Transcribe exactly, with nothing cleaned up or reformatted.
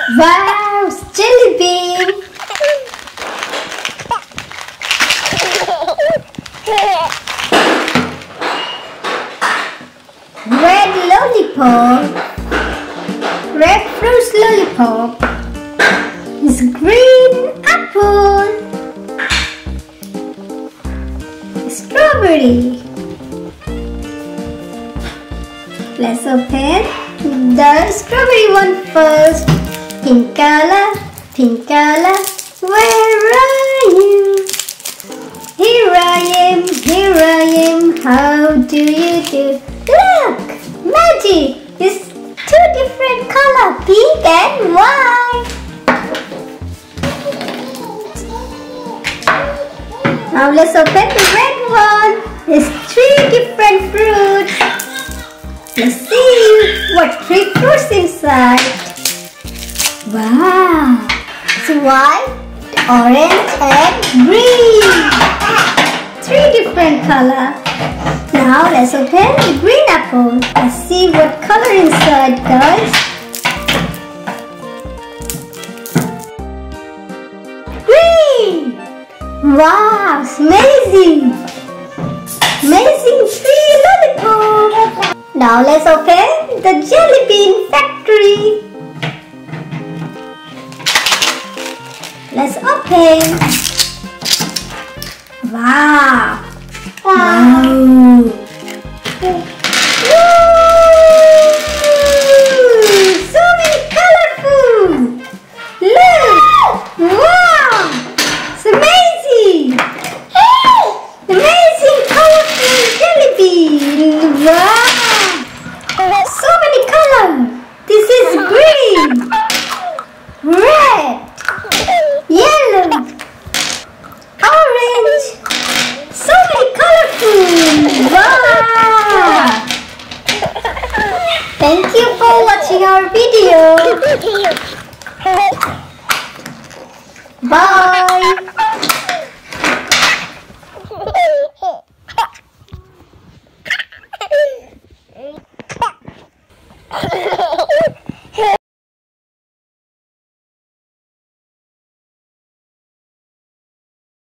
Wow, jelly bean. Red lollipop. Red fruit lollipop. Is green apple. Strawberry. Let's open the strawberry one first. Pink color, pink color, where are you? Here I am, here I am, how do you do? Look, magic! It's two different colors, pink and white. Now let's open the red one. There's three different fruits. Let's see what three fruits inside. Wow! It's white, orange and green. Three different colors. Now let's open the green apple. Let's see what color inside, guys. Green! Wow! It's amazing! Amazing tree lollipop! Now let's open the jelly bean factory. Let's open. Wow! Wow! Woo! So many colorful! Look! Wow! It's amazing! Amazing colorful jelly bean! Wow! So many colors! This is green! Red! Yellow! Orange! So many colorful! Wow! Thank you for watching our video. Bye!